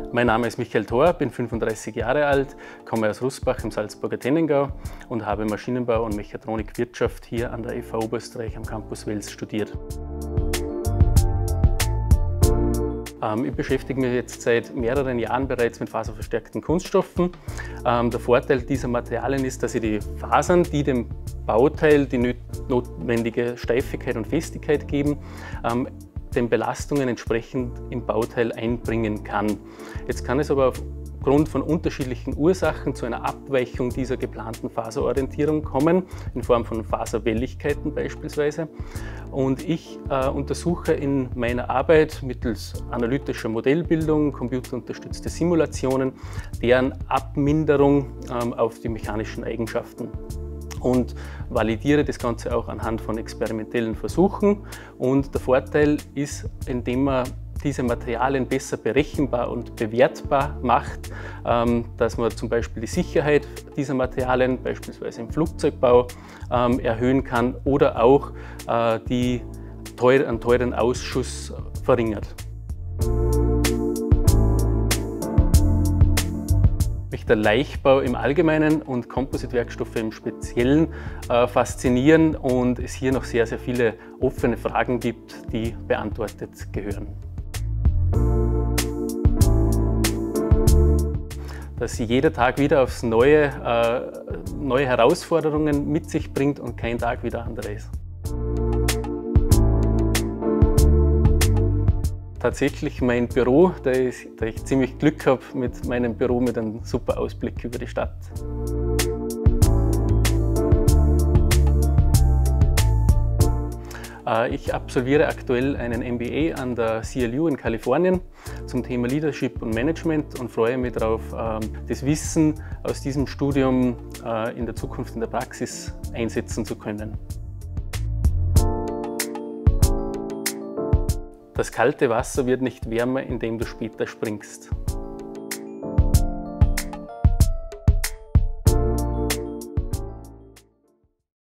Mein Name ist Michael Thor, bin 35 Jahre alt, komme aus Rußbach im Salzburger Tennengau und habe Maschinenbau und Mechatronik-Wirtschaft hier an der FH Oberösterreich am Campus Wels studiert. Ich beschäftige mich jetzt seit mehreren Jahren bereits mit faserverstärkten Kunststoffen. Der Vorteil dieser Materialien ist, dass sie die Fasern, die dem Bauteil die notwendige Steifigkeit und Festigkeit geben, den Belastungen entsprechend im Bauteil einbringen kann. Jetzt kann es aber aufgrund von unterschiedlichen Ursachen zu einer Abweichung dieser geplanten Faserorientierung kommen, in Form von Faserwelligkeiten beispielsweise. Und ich untersuche in meiner Arbeit mittels analytischer Modellbildung, computerunterstützte Simulationen, deren Abminderung auf die mechanischen Eigenschaften. Und validiere das Ganze auch anhand von experimentellen Versuchen. Und der Vorteil ist, indem man diese Materialien besser berechenbar und bewertbar macht, dass man zum Beispiel die Sicherheit dieser Materialien, beispielsweise im Flugzeugbau, erhöhen kann oder auch einen teuren Ausschuss verringert. Mich der Leichtbau im Allgemeinen und Kompositwerkstoffe im Speziellen faszinieren und es hier noch sehr, sehr viele offene Fragen gibt, die beantwortet gehören. Dass jeder Tag wieder aufs Neue neue Herausforderungen mit sich bringt und kein Tag wie der andere ist. Tatsächlich mein Büro, da ich ziemlich Glück habe mit meinem Büro mit einem super Ausblick über die Stadt. Ich absolviere aktuell einen MBA an der CLU in Kalifornien zum Thema Leadership und Management und freue mich darauf, das Wissen aus diesem Studium in der Zukunft in der Praxis einsetzen zu können. Das kalte Wasser wird nicht wärmer, indem du später springst.